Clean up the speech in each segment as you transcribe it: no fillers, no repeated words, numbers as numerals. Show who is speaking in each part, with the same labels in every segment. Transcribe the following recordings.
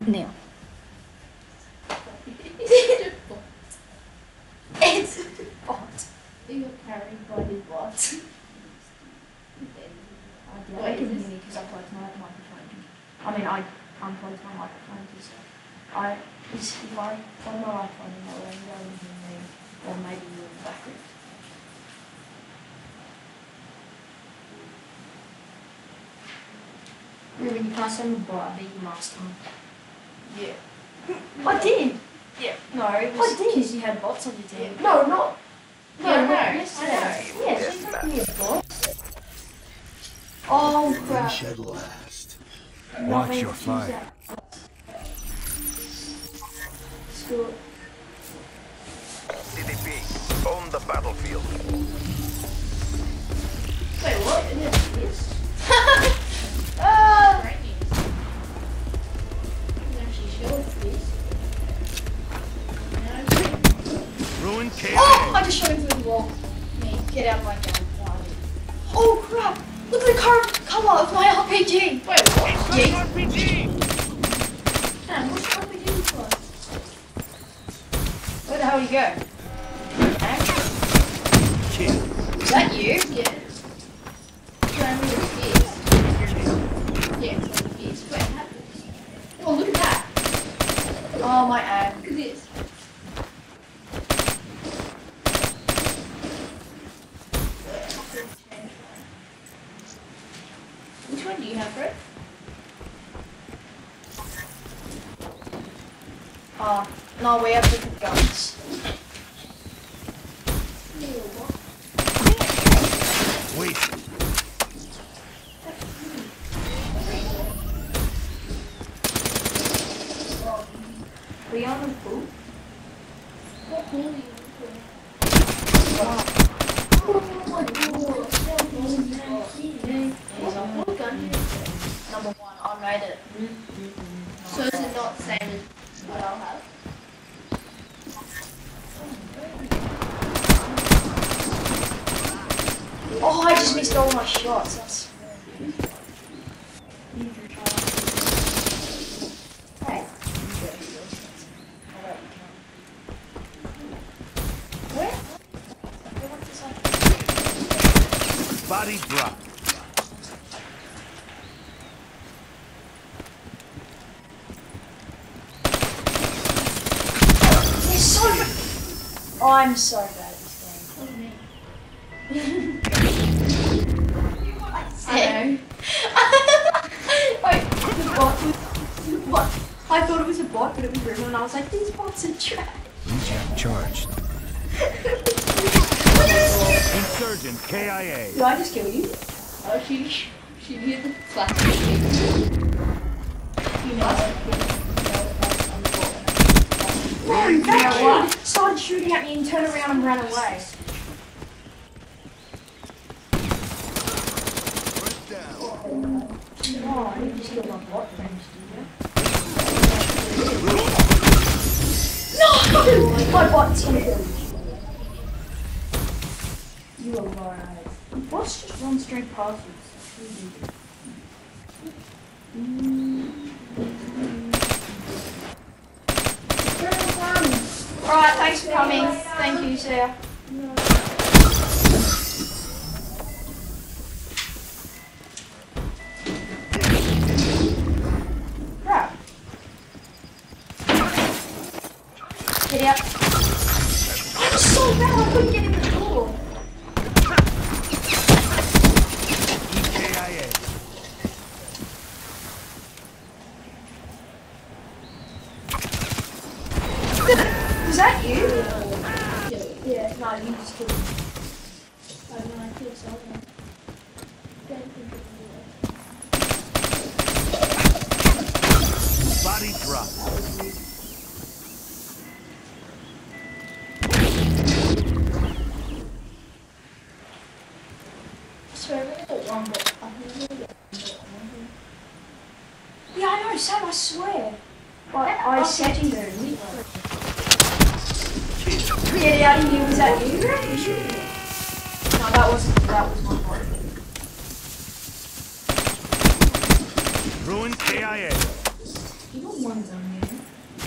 Speaker 1: Now.
Speaker 2: It's a bot. You got carried by the bot.
Speaker 1: I can hear me because I plugged my microphone. I mean, I unplugged my microphone because if I plug my microphone in, that way you don't hear me, or maybe you're in the background.
Speaker 2: When you pass on the bot, I bet you last time.
Speaker 1: Yeah. I did.
Speaker 2: Yeah. No, it was
Speaker 1: I did.
Speaker 2: because you had bots on your team.
Speaker 1: No, not. No,
Speaker 2: Yeah, I know.
Speaker 1: yesterday.
Speaker 2: I know.
Speaker 1: Yeah, she's not me a bot. Oh crap.
Speaker 3: Shed last.
Speaker 1: Not
Speaker 4: Watch
Speaker 1: meant
Speaker 4: your
Speaker 1: to use
Speaker 4: fire.
Speaker 1: that. School.
Speaker 5: CDP, own the battlefield.
Speaker 2: Wait, what? Yes. Great news. I'm actually sure it's this.
Speaker 4: Ruin KIA.
Speaker 1: Oh! I just shot him through the wall.
Speaker 2: Me, get out of my gun.
Speaker 1: Oh crap! Look at the current colour of my RPG!
Speaker 2: Wait, what?
Speaker 4: It's an RPG.
Speaker 2: Sam, what's the RPG for?
Speaker 1: Where the hell you go?
Speaker 4: Kill.
Speaker 1: Is that you?
Speaker 2: Yeah. Sam, look at this. Yeah, it's like this. Wait, what happens? Oh, look at that.
Speaker 1: Oh, my ad.
Speaker 2: Look at this. Which one do you have, Fred?
Speaker 1: No, we have different guns.
Speaker 4: Wait.
Speaker 1: Are you on the pool?
Speaker 2: What pool are you What gun do you have?
Speaker 1: Number 1, I made it.
Speaker 2: So is it not the same as what I'll have?
Speaker 1: Oh, I just missed all my shots. That's... Hey. Where?
Speaker 4: Body drop.
Speaker 1: They're so good. Oh, I'm so bad at this game.
Speaker 2: I know.
Speaker 1: Wait, the bot was... What? I thought it was a bot, but it was real, and I was like, these bots are trash.
Speaker 4: Reject charged. Insurgent KIA.
Speaker 1: Did I just kill you?
Speaker 2: Oh, she did the flash. You know.
Speaker 1: No, that kid started shooting at me and turned around and ran away.
Speaker 4: First down.
Speaker 1: Oh, I need to steal my bot friends, do you? No! My bot's gonna kill you. You are right. Bots just run straight past you. Alright, thanks for coming. Thank you, Sarah. Crap. Get out. I'm so bad, I couldn't get in the door.
Speaker 4: KIA.
Speaker 1: Was that you? Yeah, no, you just killed me.
Speaker 2: I don't know, I feel so bad. Don't think of
Speaker 4: Body drop.
Speaker 1: Yeah, I know, Sam, I swear. But I said you. Get out of here, was that you? No, that was my fault.
Speaker 4: Ruin KIA.
Speaker 1: You got one down here.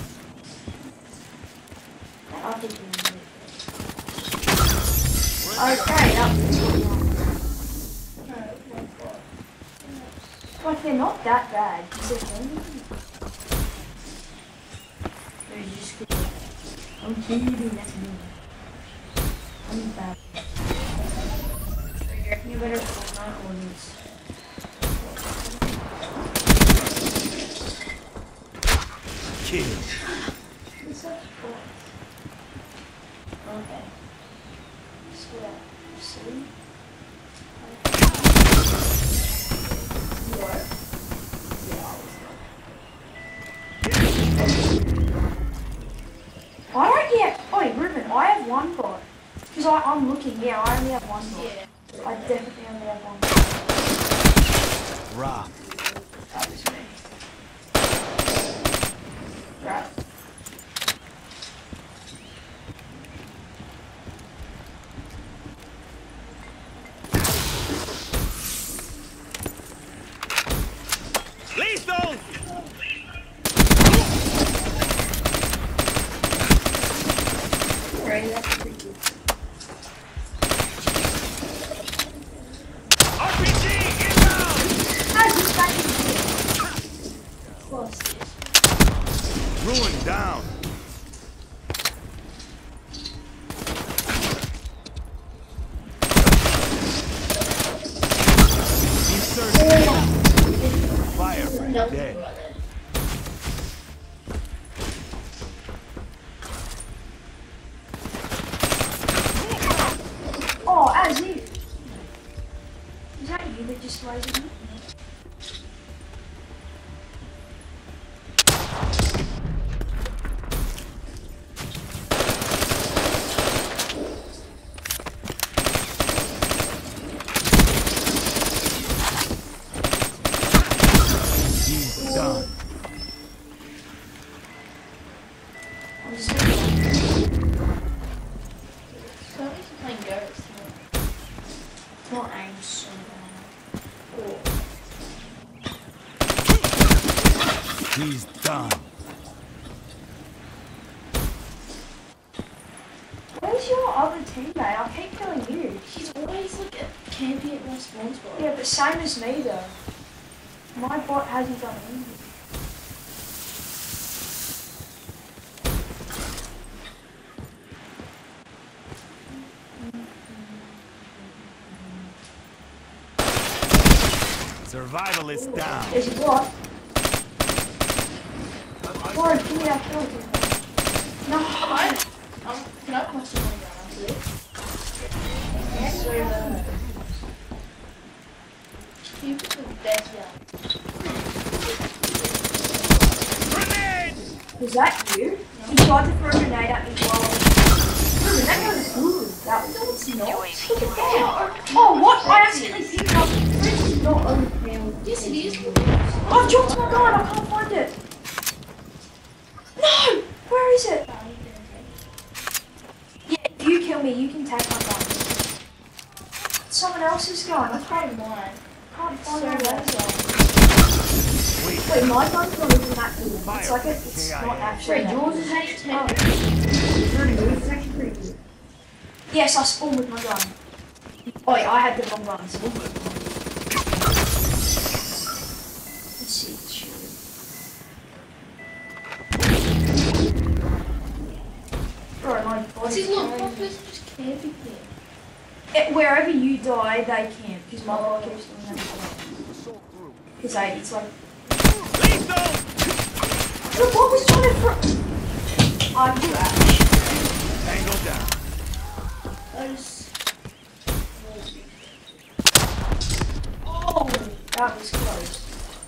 Speaker 1: I think you need it. Okay, that's like they're not that bad. They're just good. I'm kidding, that's me. I'm bad. You better call my orders.
Speaker 4: Kill.
Speaker 1: It's such force. Okay. Sweat. See? What? Yeah, I don't get. Oi, Ruben, I have one bot. Because I'm looking, yeah, I only have one bot.
Speaker 2: Yeah.
Speaker 1: I definitely only have one bot.
Speaker 4: Rock.
Speaker 1: That was me. Right.
Speaker 4: Lethal!
Speaker 1: Right, that's pretty good.
Speaker 4: RPG inbound!
Speaker 1: Ah, just back in here. Close this.
Speaker 4: Ruin down. Insurgent. Fire for
Speaker 2: Nope.
Speaker 4: dead.
Speaker 1: Oh, as you. Is that you that just lays at me?
Speaker 4: He's done.
Speaker 1: I'm just gonna
Speaker 2: So at least you're playing Ghost.
Speaker 1: not aim so bad.
Speaker 4: He's done.
Speaker 1: Where's your other teammate? I keep killing you.
Speaker 2: He's always like a campy at my spawn spot.
Speaker 1: Yeah, but same as me though. My bot hasn't done anything.
Speaker 4: Survivalist down.
Speaker 1: Is he what? Warren, give me that kill. No,
Speaker 2: Can I question one down after this?
Speaker 1: Yes, sir.
Speaker 2: You put the best down.
Speaker 4: Grenade!
Speaker 1: Was that you? He tried to throw a grenade at me while I was... Ruben, that was good. That was... No, it's not. Look at that. Oh, what? I accidentally picked up... This is not overpowered.
Speaker 2: Yes, it is.
Speaker 1: I've dropped my gun. I can't find it. No! Where is it? Yeah, if you kill me, you can take my gun. Someone else's gun. I can't
Speaker 2: Mine.
Speaker 1: find my
Speaker 2: So
Speaker 1: laser.
Speaker 4: Wait.
Speaker 1: Wait, my gun's not even that good. It's
Speaker 4: Fire.
Speaker 1: like it's not
Speaker 4: KIA.
Speaker 1: actually
Speaker 2: Wait,
Speaker 1: that
Speaker 2: yours
Speaker 1: good.
Speaker 2: is how you
Speaker 1: Oh.
Speaker 2: take
Speaker 1: It's actually pretty good. Yes, I spawned with my gun. Oh, yeah, I had the wrong gun. So let's see. Shoot. Bro, my body.
Speaker 2: See, look, my person just camping there.
Speaker 1: Wherever you die, they camp. Because my body keeps doing that. Because it's like.
Speaker 4: Lethal!
Speaker 1: Look, what was trying to throw? I'm trash.
Speaker 4: Angle down.
Speaker 1: Oh, that was close.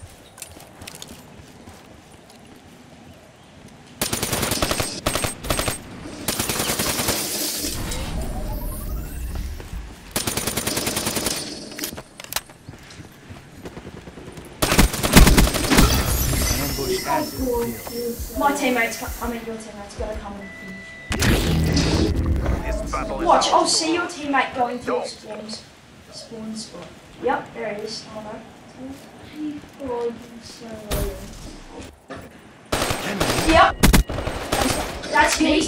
Speaker 4: Ambush active. Deal.
Speaker 1: My teammates, I mean your teammates, gotta come and finish.
Speaker 5: This battle is
Speaker 1: Watch,
Speaker 5: ours
Speaker 1: I'll
Speaker 5: to
Speaker 1: see your
Speaker 5: lose.
Speaker 1: teammate going to your
Speaker 5: Don't.
Speaker 1: spawn spot. Yep, there he is. Oh no. Yep. That's me.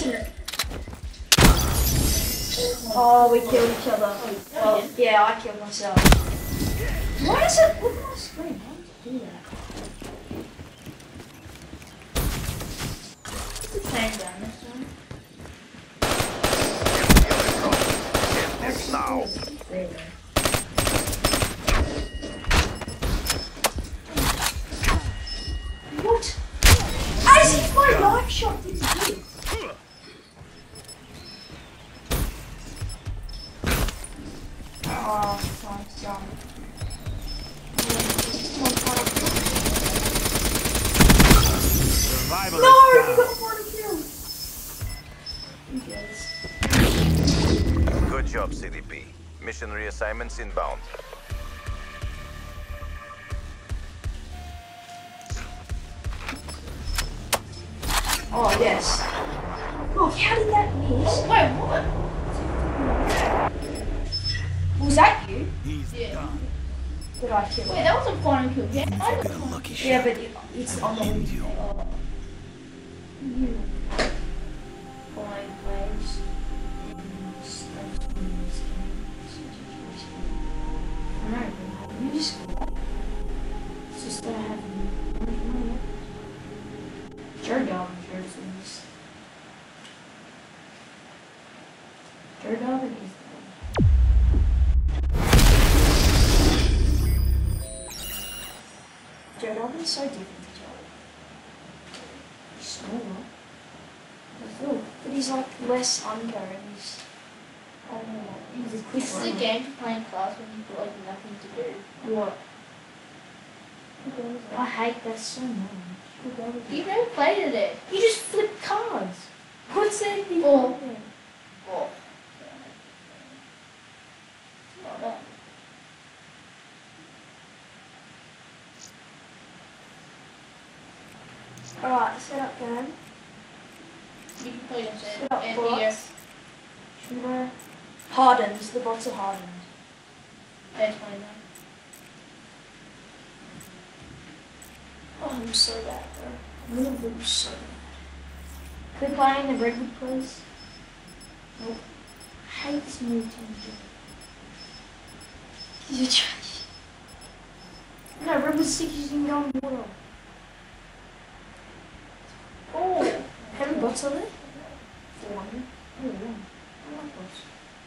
Speaker 1: Oh, we killed each other. Well, yeah, I killed myself. Why is it? Look at my screen. How did you do that?
Speaker 2: It's the same gun this one.
Speaker 5: End it now.
Speaker 1: What? As if my knife shot didn't hit. Oh, nice jump.
Speaker 4: Survival
Speaker 1: No, you
Speaker 4: is down.
Speaker 1: got one kill.
Speaker 5: Good job, CDP. Mission reassignments inbound.
Speaker 1: Oh, yes. Oh, how did that miss?
Speaker 2: Wait, what?
Speaker 1: Was that you?
Speaker 4: He's
Speaker 2: Yeah.
Speaker 4: done.
Speaker 1: Did I kill
Speaker 2: Wait,
Speaker 1: him?
Speaker 2: that was a quantum kill. Yeah, I
Speaker 4: Get a lucky shot.
Speaker 1: Yeah, but it's on the
Speaker 4: End you.
Speaker 1: you. Flying waves. You just it's just that I have Jared Garvin jerseys. Jared Garvin is the one. Jared Garvin's so different to Jared. He's smaller. But he's like less under and he's I don't know, he's a quick
Speaker 2: This is a
Speaker 1: runner.
Speaker 2: game to play in class when you've got like nothing to do.
Speaker 1: What? I hate that so much.
Speaker 2: You've never played it.
Speaker 1: You just flip cards. What's that?
Speaker 2: Oh. Oh. Not that.
Speaker 1: Alright, set up game.
Speaker 2: You can play this
Speaker 1: Set up
Speaker 2: and here.
Speaker 1: bots. Shooter. Hardened. The bots are hardened.
Speaker 2: That's fine now.
Speaker 1: Oh, I'm so bad, bro. I'm gonna lose so bad. Could we play in the Redwood, please? Nope. I hate this new team. You're trash. No, Redwood stickers can go in water. Oh, how many bots are there? 400. Oh, yeah. I like bots.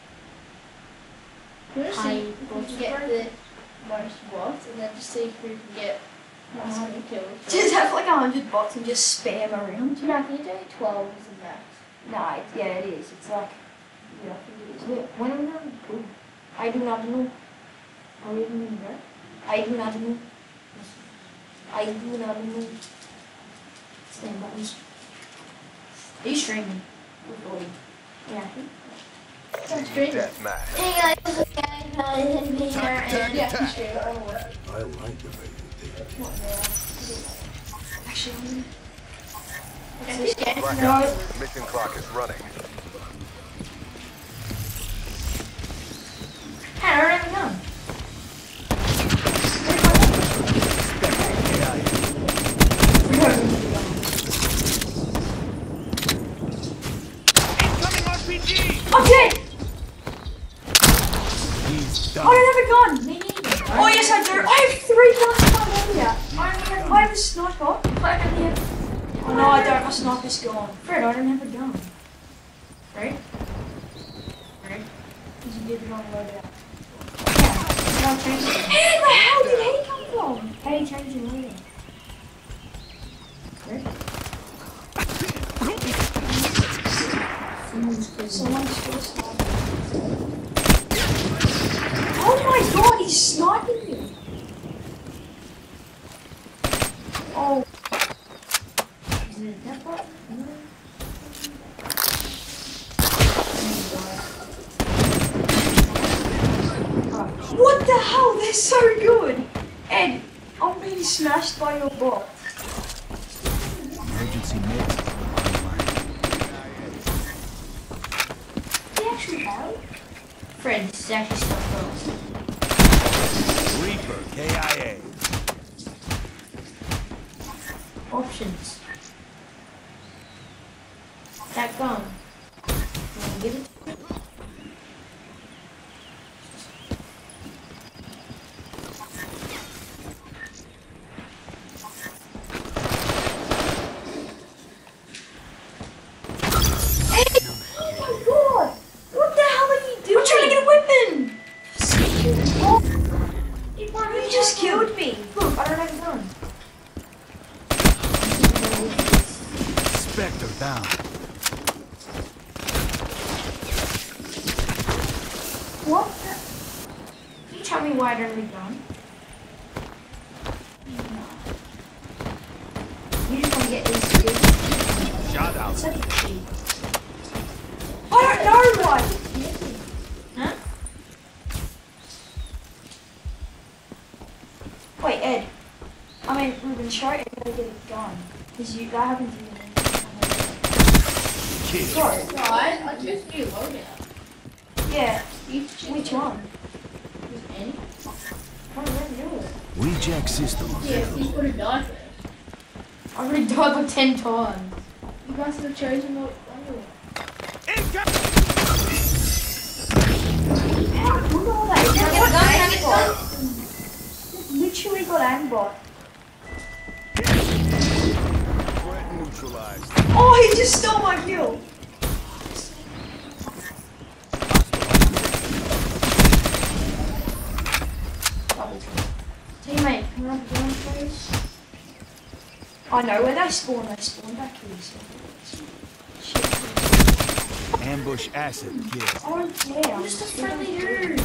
Speaker 2: We're gonna see
Speaker 1: Hi,
Speaker 2: if we can get the most bots and then just see if we can get as many kills.
Speaker 1: Just have like 100 bots and just spam around.
Speaker 2: No, I think it's only 12 is the max.
Speaker 1: Nah, yeah, it is. It's like, yeah, I think it is. Wait, when am I good? I do not know. Are we even in there? I do not know. I do not know. Stand buttons. Are you streaming? Recording. Yeah, I think.
Speaker 2: That's great.
Speaker 5: Deathmatch.
Speaker 2: Hey guys, and yeah,
Speaker 4: Tactic.
Speaker 2: sure.
Speaker 3: I like the way you think.
Speaker 1: Actually,
Speaker 2: This game
Speaker 5: Blackout. Mission clock is running.
Speaker 1: hey, I don't have a gun.
Speaker 4: Incoming RPG.
Speaker 1: I'm dead!
Speaker 4: He's
Speaker 1: I
Speaker 4: done.
Speaker 1: don't have a gun! Me neither. Oh yes I do! I have 3 guns in my area! I have a sniper. I only have... Oh no I don't, my sniper's gone. Fred, I don't have a gun. Fred? Fred? Did you give it on loadout? Yeah, no, change it. And the hell did he come from? How do you change your loadout? Fred? Someone's still sniping. Oh my god, he's sniping you! Oh. Is it that button? No. What the hell? They're so good! Ed, I'm being smashed by your bot.
Speaker 4: Emergency mix.
Speaker 1: They actually have? Fred, this is actually so close.
Speaker 4: Reaper. KIA.
Speaker 1: Options. That gun. You wanna give it?
Speaker 4: Spectre down.
Speaker 1: What? Can you tell me why I don't read gun? You just want to get these skills.
Speaker 4: Shot out.
Speaker 1: Such a cheat. I don't know why. Huh? Wait, Ed. I mean, Ruben, show Ed how to get a gun. Because that happens to me.
Speaker 4: Kill.
Speaker 1: Sorry.
Speaker 2: Guys, I just need a loadout.
Speaker 1: Yeah.
Speaker 2: You
Speaker 1: Which one?
Speaker 2: any?
Speaker 1: I don't really know it.
Speaker 4: Reject system
Speaker 2: Yeah,
Speaker 4: available.
Speaker 2: he's gonna die first.
Speaker 1: I already died like 10 times.
Speaker 2: You guys have chosen what
Speaker 4: Incoming!
Speaker 1: How good are they?
Speaker 2: Get a gun, have it done.
Speaker 1: Literally got aimbot.
Speaker 4: Threat neutralized.
Speaker 1: Oh, he just stole my kill. Teammate, can I have a gun, please? I know where they spawn. They spawn back here. So. Shit.
Speaker 4: Ambush asset kill.
Speaker 1: I don't care. I'm just a friendly dude.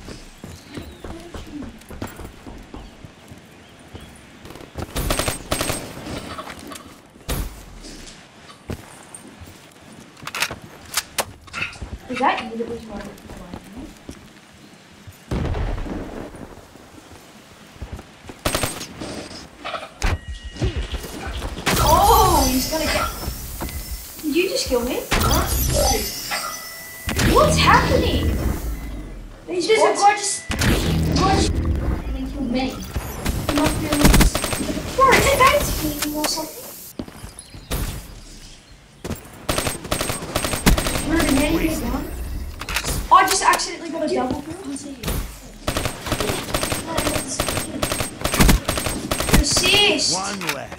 Speaker 1: Is that you that was running? Oh, he's gonna get. Did you just kill me? What's happening? He's just a gorgeous.
Speaker 2: And then kill me.
Speaker 1: He must be a little. Bro, is it guy teaming or something? Ruben, how do you get one? I just accidentally got a double kill. Assist!
Speaker 4: One less.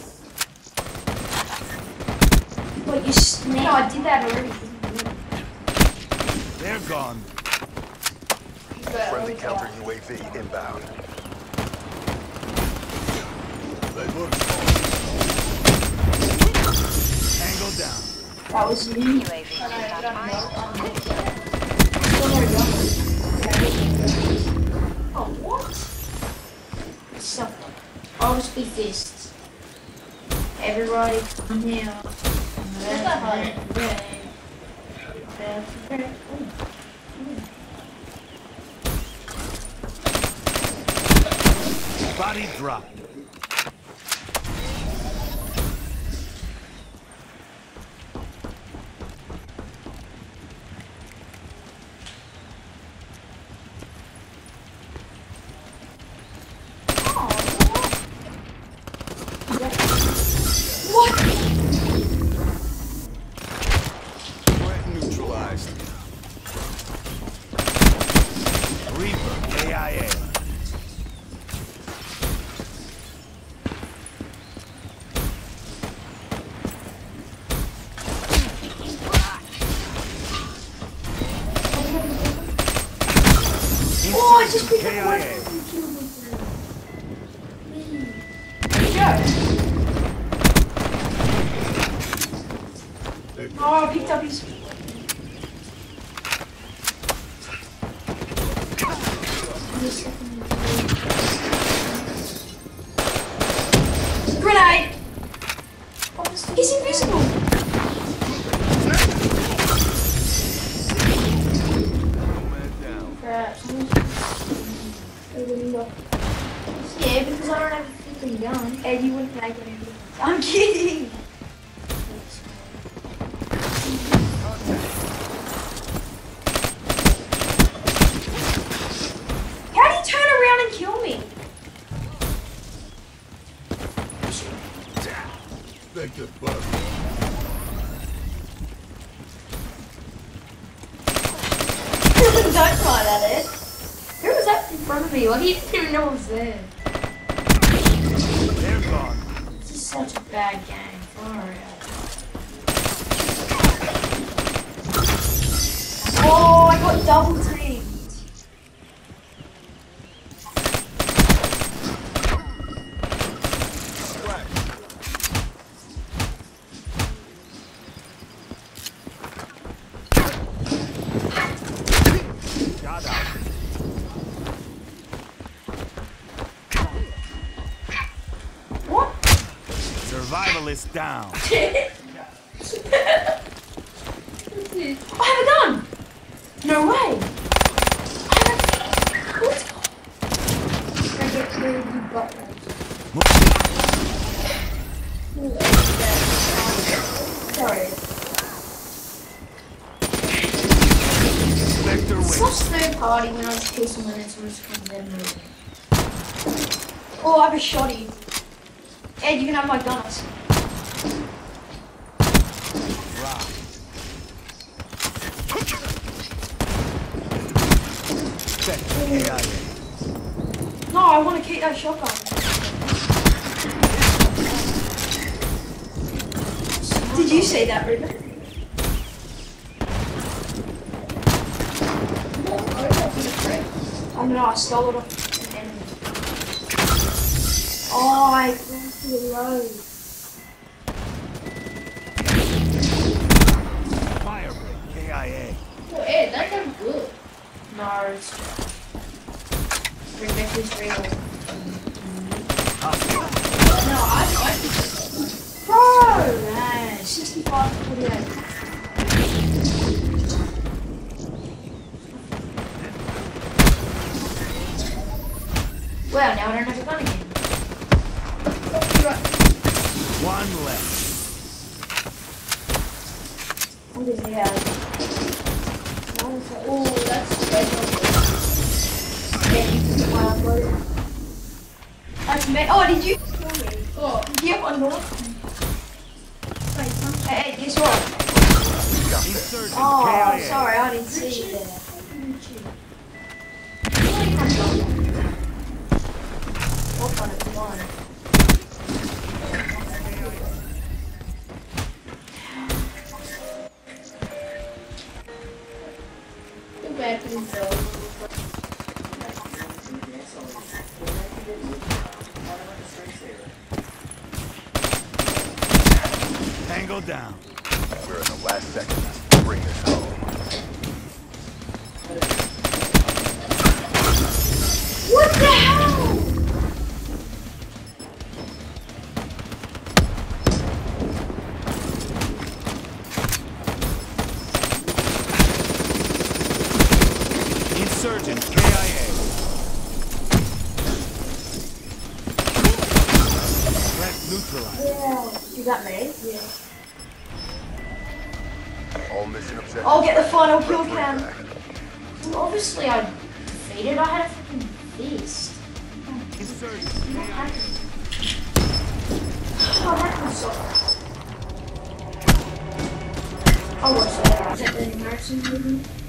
Speaker 1: What, you no, I did that already.
Speaker 4: They're gone.
Speaker 5: Friendly counter UAV inbound.
Speaker 4: Tango down.
Speaker 1: That was me. Oh, what? Something. I'll just be fists. Everybody come here.
Speaker 4: Body drop.
Speaker 1: What?
Speaker 4: Threat neutralized. Reaper AIA.
Speaker 1: Oh, I just picked up one.
Speaker 4: KIA.
Speaker 1: Oh, I picked up his. Grenade! He's invisible! Crap. Yeah, because I don't have a freaking gun. And you wouldn't make anything. I'm kidding! How do you turn around and kill me?
Speaker 3: Think the bug.
Speaker 1: don't try that, Ed. Who was that in front of me? Like, he didn't even know I was there.
Speaker 4: They're gone.
Speaker 1: This is such a bad game. Far out. Oh, I got double teamed.
Speaker 4: Shot out.
Speaker 1: What?
Speaker 4: Survivalist down.
Speaker 1: I have a gun! No way! I have what? I get really good buttons. Sorry.
Speaker 4: Vector
Speaker 1: It's
Speaker 4: wins.
Speaker 1: such third party when I was kissing when it's just kind of dead moving. Oh, I have a shotty. Ed, you can have my guns.
Speaker 4: Rock. Vector AIA.
Speaker 1: No, I want to keep that shotgun. Did you see that, Ruben? I don't know, I stole it off an enemy. Oh, I went to the road.
Speaker 4: Firebreak KIA.
Speaker 2: Oh, Ed, that sounds good.
Speaker 1: No, it's bring back this real.
Speaker 4: Hostile.
Speaker 2: No, I think
Speaker 1: Bro, man, 65 to 48. Well, now I don't have a gun again.
Speaker 4: One left.
Speaker 1: I'm just here.
Speaker 2: Oh, that's great.
Speaker 1: That's me. Oh, did you?
Speaker 2: Oh,
Speaker 1: Did you have one more?
Speaker 2: wait, some
Speaker 1: Hey, guess what?
Speaker 4: Insurgent
Speaker 1: Oh,
Speaker 4: KIA.
Speaker 1: sorry, I didn't see you there. What kind of one?
Speaker 2: too bad for himself.
Speaker 4: Tango down.
Speaker 5: We're in the last seconds. Bring this home.
Speaker 1: What the hell?
Speaker 4: Insurgent KIA. Threat neutralized.
Speaker 1: Yeah. You got me? Yeah.
Speaker 5: All mission objectives.
Speaker 1: I'll get the final kill
Speaker 5: Bring
Speaker 1: cam.
Speaker 5: back.
Speaker 1: Well, obviously I defeated. I had a freaking fist.
Speaker 4: Insurgent
Speaker 1: What
Speaker 4: KIA.
Speaker 1: happened? Oh, that was so. I'll watch that. Is that the Harrison movie?